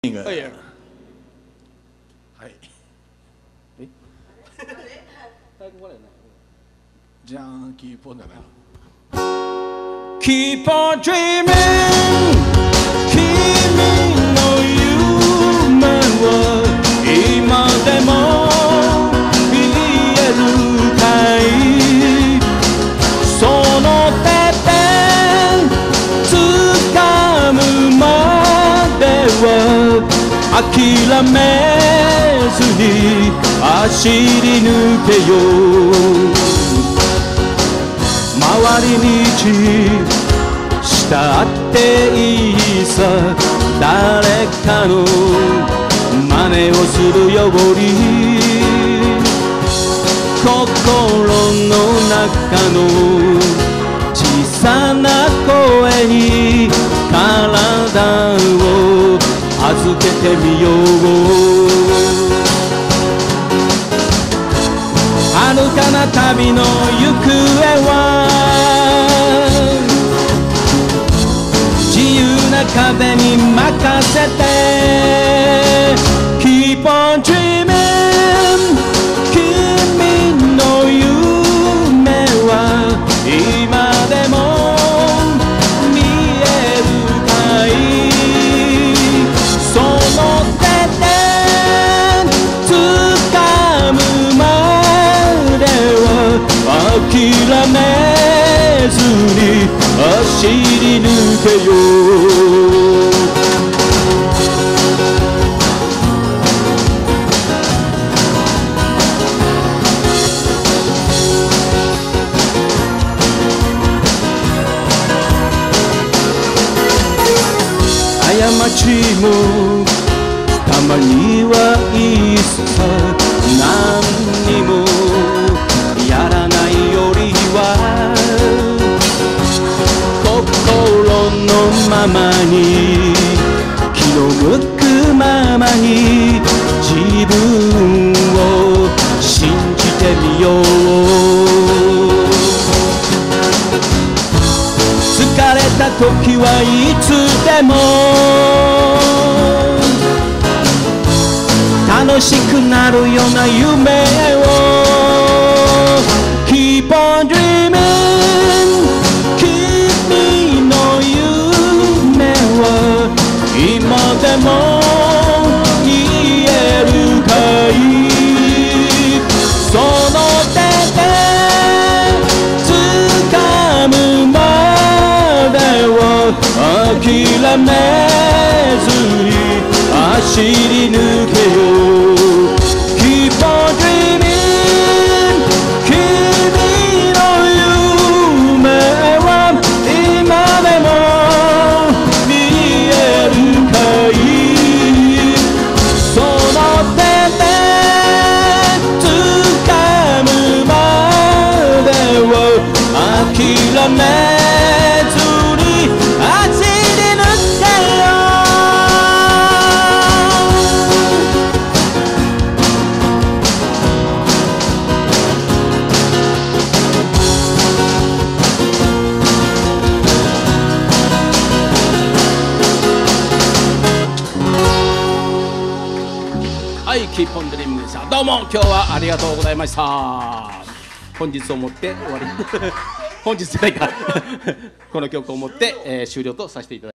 ング。はい。じゃん、キーポンだな。 Keep on dreaming 君の夢は今でも見えるかいその手で掴むまでは諦めずに走り抜けよう回り道したっていいさ誰かの真似をするより心の中の小さな声に体を預けてみよう遥かな旅の行方は自由な風に任せて Keep on dreaming 君の夢は今でも見えるかいその手で掴むまで諦めずに走り抜けよう過ちもたまにはいいさ何にもやらないよりは心のままに気の向くままに自分を信じてみよう疲れた時はいつでも楽しくなるような夢を Keep on dreaming 君の夢は今でも見えるかいその手で掴むまでは諦めずに走り抜けよう Keep on dreaming 君の夢は今でも見えるかいその手で掴むまでは諦めずに走り抜けよはい、キーポンドリームでした。どうも今日はありがとうございました。本日をもって終わり本日じゃないかこの曲をもって、終了とさせていただきます。